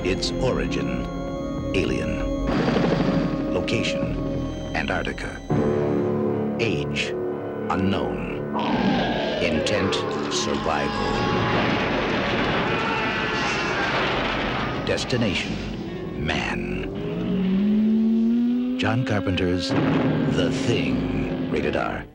Its origin, alien. Location, Antarctica. Age, unknown. Intent, survival. Destination, man. John Carpenter's The Thing, rated R.